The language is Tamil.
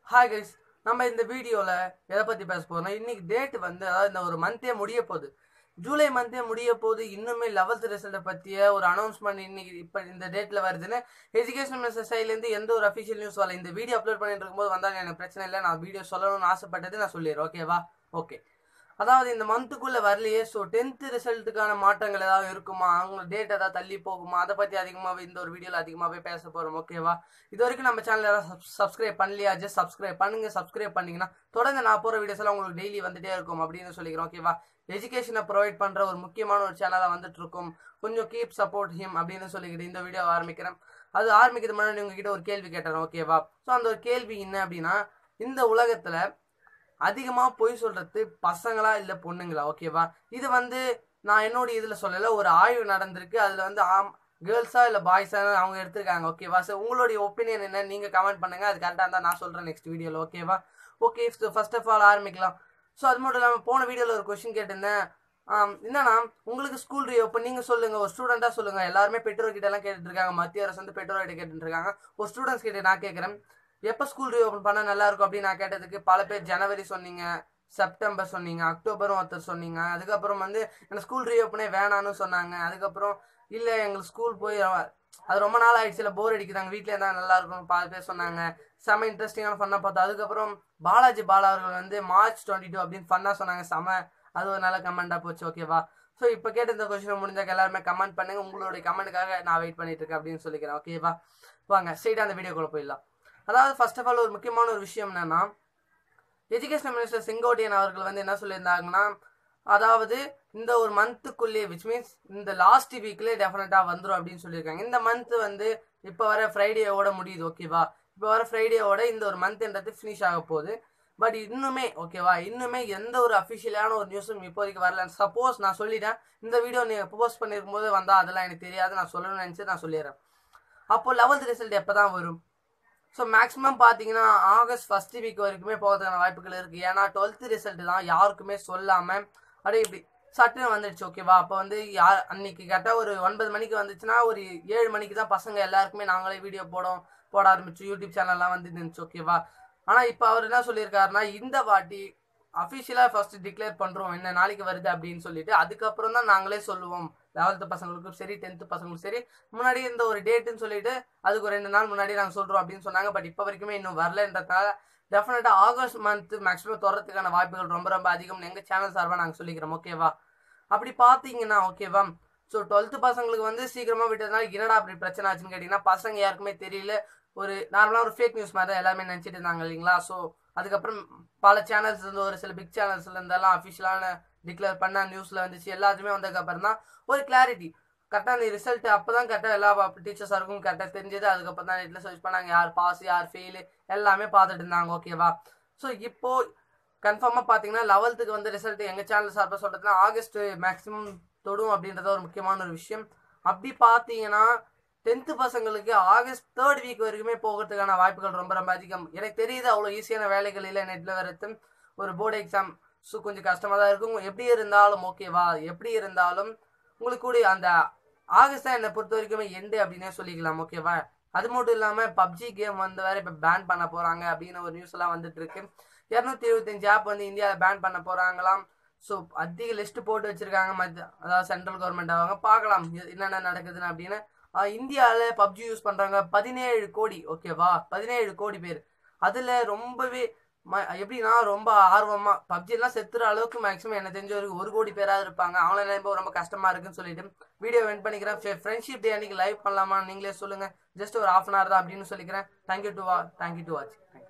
ஹாய் கைஸ், நம்ம இந்த வீடியோவில் எதை பற்றி பேச போகிறோம்னா, இன்னைக்கு டேட் வந்து அதாவது இந்த ஒரு மந்தே முடிய போகுது. ஜூலை மந்தே முடிய போது இன்னுமே 11th ரிசல்ட்டை பற்றிய ஒரு அனௌன்ஸ்மெண்ட் இன்னைக்கு இப்போ இந்த டேட்டில் வருதுன்னு எஜுகேஷன் மினிஸ்டர் சைட்லேருந்து எந்த ஒரு அஃபிஷியல் நியூஸ் வரல. இந்த வீடியோ அப்லோட் பண்ணிட்டு இருக்கும்போது வந்தாலும் எனக்கு பிரச்சனை இல்லை. நான் வீடியோ சொல்லணும்னு ஆசைப்பட்டது நான் சொல்லிடுறேன். ஓகேவா? ஓகே. அதாவது இந்த மந்த்துக்குள்ளே வரலையே. ஸோ 10th ரிசல்ட்டுக்கான மாற்றங்கள் ஏதாவது இருக்குமா, அவங்க டேட் ஏதாவது தள்ளி போகுமா, அதை பற்றி அதிகமாகவே இந்த ஒரு வீடியோவில் அதிகமாகவே பேச போகிறோம். ஓகேவா? இது வரைக்கும் நம்ம சேனல் யாராவது சப்ஸ்கிரைப் பண்ணலையா, ஜஸ்ட் சப்ஸ்கிரைப் பண்ணுங்க. சப்ஸ்கிரைப் பண்ணிங்கன்னா தொடர்ந்து நான் போகிற வீடியோஸ் எல்லாம் உங்களுக்கு டெய்லி வந்துட்டே இருக்கும் அப்படின்னு சொல்லிக்கிறோம். ஓகேவா? எஜுகேஷனை ப்ரொவைட் பண்ணுற ஒரு முக்கியமான ஒரு சேனலாக வந்துட்டு இருக்கும். கொஞ்சம் கீப் சப்போர்ட் ஹிம் அப்படின்னு சொல்லிக்கிட்டு இந்த வீடியோ ஆரம்பிக்கிறேன். அது ஆரம்பிக்கிறது முன்னாடி உங்ககிட்ட ஒரு கேள்வி கேட்டேன். ஓகேவா? ஸோ அந்த ஒரு கேள்வி என்ன அப்படின்னா, இந்த உலகத்தில் அதிகமாக பொய் சொல்றது பசங்களா இல்லை பொண்ணுங்களா? ஓகேவா? இது வந்து நான் என்னோட இதில் சொல்லலை, ஒரு ஆய்வு நடந்திருக்கு. அதில் வந்து கேர்ள்ஸா இல்லை பாய்ஸா அவங்க எடுத்திருக்காங்க. ஓகேவா? ஸோ உங்களுடைய ஒப்பீனியன் என்ன, நீங்கள் கமெண்ட் பண்ணுங்க. அது கரெக்டாக இருந்தால் நான் சொல்கிறேன் நெக்ஸ்ட் வீடியோவில். ஓகேவா? ஓகே, ஃபர்ஸ்ட் ஆஃப் ஆல் ஆரம்பிக்கலாம். ஸோ அது மட்டும் இல்லாமல் போன வீடியோவில் ஒரு கொஸ்டின் கேட்டிருந்தேன். என்னன்னா, உங்களுக்கு ஸ்கூல் ரீஓப்பன் நீங்கள் சொல்லுங்கள், ஒரு ஸ்டூடெண்ட்டாக சொல்லுங்கள். எல்லாருமே பெற்றோர்கிட்ட எல்லாம் கேட்டுட்டு இருக்காங்க, மத்திய அரசு வந்து பெற்றோர்கிட்ட கேட்டுட்டு இருக்காங்க. ஒரு ஸ்டூடெண்ட்ஸ் கிட்ட நான் கேட்குறேன், எப்போ ஸ்கூல் ரீஓப்பன் பண்ணால் நல்லா இருக்கும் அப்படின்னு நான் கேட்டதுக்கு பல பேர் ஜனவரி சொன்னீங்க, செப்டம்பர் சொன்னீங்க, அக்டோபரும் ஒருத்தர் சொன்னீங்க. அதுக்கப்புறம் வந்து எனக்கு ஸ்கூல் ரீஓப்பனே வேணான்னு சொன்னாங்க. அதுக்கப்புறம் இல்லை எங்களுக்கு ஸ்கூல் போய் அது ரொம்ப நாள் ஆயிடுச்சு, இல்லை போர் அடிக்கிறாங்க, வீட்டில் இருந்தால் நல்லா இருக்கும்னு பல பேர் சொன்னாங்க. செம இன்ட்ரெஸ்டிங்கான ஃபன்னாக பார்த்தோம். அதுக்கப்புறம் பாலாஜி பாலா அவர்கள் வந்து மார்ச் 22 அப்படின்னு ஃபன்னாக சொன்னாங்க. அது ஒரு நல்ல கமெண்டாக போச்சு. ஓகேவா? ஸோ இப்போ கேட்ட இந்த கொஸ்டின் முடிஞ்சாக்க எல்லாருமே கமெண்ட் பண்ணுங்க. உங்களுடைய கமெண்ட்டுக்காக நான் வெயிட் பண்ணிட்டு இருக்கேன் அப்படின்னு சொல்லிக்கிறேன். ஓகேவா? வாங்க ஸ்ட்ரெயிட்டாக அந்த வீடியோக்குள்ளே போயிடலாம். அதாவது ஃபர்ஸ்ட் ஆஃப் ஆல் ஒரு முக்கியமான ஒரு விஷயம் என்னன்னா, எஜுகேஷன் மினிஸ்டர் செங்கோட்டையன் அவர்கள் வந்து என்ன சொல்லியிருந்தாங்கன்னா, அதாவது இந்த ஒரு மந்த்துக்குள்ளேயே, விச் மீன்ஸ் இந்த லாஸ்ட் வீக்லேயே டெஃபினட்டாக வந்துடும் அப்படின்னு சொல்லியிருக்காங்க. இந்த மந்த் வந்து இப்போ வர ஃப்ரைடேயோட முடியுது. ஓகேவா? இப்போ வர ஃப்ரைடேயோட இந்த ஒரு மந்த்ன்றது ஃபினிஷ் ஆக போகுது. பட் இன்னுமே ஓகேவா, இன்னுமே எந்த ஒரு அஃபிஷியலான ஒரு நியூஸும் இப்போதைக்கு வரல. சப்போஸ் நான் சொல்லிட்டேன், இந்த வீடியோ நீங்கள் போஸ்ட் பண்ணியிருக்கும் போது வந்தால் அதெல்லாம் எனக்கு தெரியாது, நான் சொல்லணும்னு நினச்சி நான் சொல்லிடுறேன். அப்போ 11th ரிசல்ட் எப்போ தான் வரும்? ஸோ மேக்ஸிமம் பார்த்தீங்கன்னா ஆகஸ்ட் ஃபர்ஸ்ட் வீக் வரைக்குமே போகிறதுக்கான வாய்ப்புகள் இருக்குது. ஏன்னா 12th ரிசல்ட் தான் யாருக்குமே சொல்லாமல் அப்படியே இப்படி சட்டுன்னு வந்துடுச்சு. ஓகேவா? அப்போ வந்து அன்னைக்கு கரெக்டாக ஒரு 9 மணிக்கு வந்துச்சுன்னா ஒரு 7 மணிக்கு தான் பசங்க எல்லாருக்குமே நாங்களே வீடியோ போட ஆரம்பிச்சு யூடியூப் சேனல்லாம் வந்து இருந்துச்சு. ஓகேவா? ஆனால் இப்போ அவர் என்ன சொல்லியிருக்காருன்னா, இந்த வாட்டி அஃபிஷியலாக ஃபர்ஸ்ட் டிக்ளேர் பண்ணுறோம் என்ன நாளைக்கு வருது அப்படின்னு சொல்லிட்டு, அதுக்கப்புறம் தான் நாங்களே சொல்லுவோம் 11th பசங்களுக்கும் சரி 10th பசங்களுக்கும் சரி. முன்னாடி இந்த ஒரு டேட்டுன்னு சொல்லிட்டு அதுக்கு ஒரு 2 நாள் முன்னாடி நாங்கள் சொல்கிறோம் அப்படின்னு சொன்னாங்க. பட் இப்போ வரைக்குமே இன்னும் வரலன்றதுனால டெஃபினட்டாக ஆகஸ்ட் மந்த் மேக்ஸிமம் தொடர்றதுக்கான வாய்ப்புகள் ரொம்ப ரொம்ப அதிகம் எங்கள் சேனல் சார்பாக நாங்கள் சொல்லிக்கிறோம். ஓகேவா? அப்படி பார்த்தீங்கன்னா ஓகேவா, ஸோ 12th பசங்களுக்கு வந்து சீக்கிரமாக விட்டதுனால என்னடா அப்படி பிரச்சனை ஆச்சுன்னு கேட்டிங்கன்னா, பசங்க யாருக்குமே தெரியல. ஒரு நார்மலாக ஒரு ஃபேக் நியூஸ் மாதிரி தான் எல்லாருமே நினச்சிட்டு இருந்தாங்க இல்லைங்களா? ஸோ அதுக்கப்புறம் பல சேனல்ஸ் இருந்து ஒரு சில பிக் சேனல்ஸ்ல இருந்தெல்லாம் அஃபிஷியலான டிக்ளேர் பண்ண நியூஸில் வந்துச்சு. எல்லாத்துமே வந்ததுக்கப்புறம் தான் ஒரு கிளாரிட்டி, கரெக்டாக அந்த ரிசல்ட் அப்போ தான் கரெக்டாக எல்லா டீச்சர்ஸாருக்கும் கரெக்டாக தெரிஞ்சது. அதுக்கப்புறம் தான் நெட்டில் சர்ச் பண்ணாங்க, யார் பாஸ் யார் ஃபெயிலு எல்லாமே பார்த்துட்டு இருந்தாங்க. ஓகேவா? ஸோ இப்போது கன்ஃபார்மாக பார்த்தீங்கன்னா 11th வந்து ரிசல்ட் எங்கள் சேனல் சார்பாக சொல்கிறதுனா ஆகஸ்ட் மேக்ஸிமம் தொடும் அப்படின்றத ஒரு முக்கியமான ஒரு விஷயம். அப்படி பார்த்தீங்கன்னா 10th பசங்களுக்கு ஆகஸ்ட் 3rd வீக் வரைக்குமே போகிறதுக்கான வாய்ப்புகள் ரொம்ப ரொம்ப அதிகம். எனக்கு தெரியுது அவ்வளோ ஈஸியான வேலைகள் இல்லை நெட்டில் வரது. ஒரு போர்டு எக்ஸாம் ஸோ கொஞ்சம் கஷ்டமாக தான் இருக்கும். எப்படி இருந்தாலும் ஓகேவா, எப்படி இருந்தாலும் உங்களுக்கு கூட அந்த ஆகஸ்ட் தான் என்னை பொறுத்த வரைக்குமே எண்டு அப்படின்னே சொல்லிக்கலாம். ஓகேவா? அது மட்டும் இல்லாமல் பப்ஜி கேம் வந்து வேற இப்போ பேன் பண்ண போகிறாங்க அப்படின்னு ஒரு நியூஸ் எல்லாம் வந்துட்டு இருக்கு. 225 ஆப் வந்து இந்தியாவில் பேன் பண்ண போகிறாங்களாம். ஸோ அதிக லிஸ்ட் போட்டு வச்சிருக்காங்க அதாவது சென்ட்ரல் கவர்மெண்ட். அவங்க பார்க்கலாம் என்னென்ன நடக்குதுன்னு அப்படின்னு. இந்தியாவில் பப்ஜி யூஸ் பண்ணுறாங்க 17 கோடி. ஓகேவா? 17 கோடி பேர். அதில் ரொம்பவே எப்படின்னா ரொம்ப ஆர்வமாக பப்ஜிலாம் செத்துற அளவுக்கு மேக்ஸிமம் எனக்கு தெரிஞ்ச ஒரு 1 கோடி பேராக இருப்பாங்க. அவங்கள நினைப்போ ரொம்ப கஷ்டமாக இருக்குன்னு சொல்லிட்டு வீடியோ வெண்ட் பண்ணிக்கிறேன். ஃப்ரெண்ட்ஷிப் டே அன்னைக்கு லைவ் பண்ணலாமா நீங்களே சொல்லுங்கள். ஜஸ்ட் ஒரு 1/2 hour தான் அப்படின்னு சொல்லிக்கிறேன். Thank you to watch.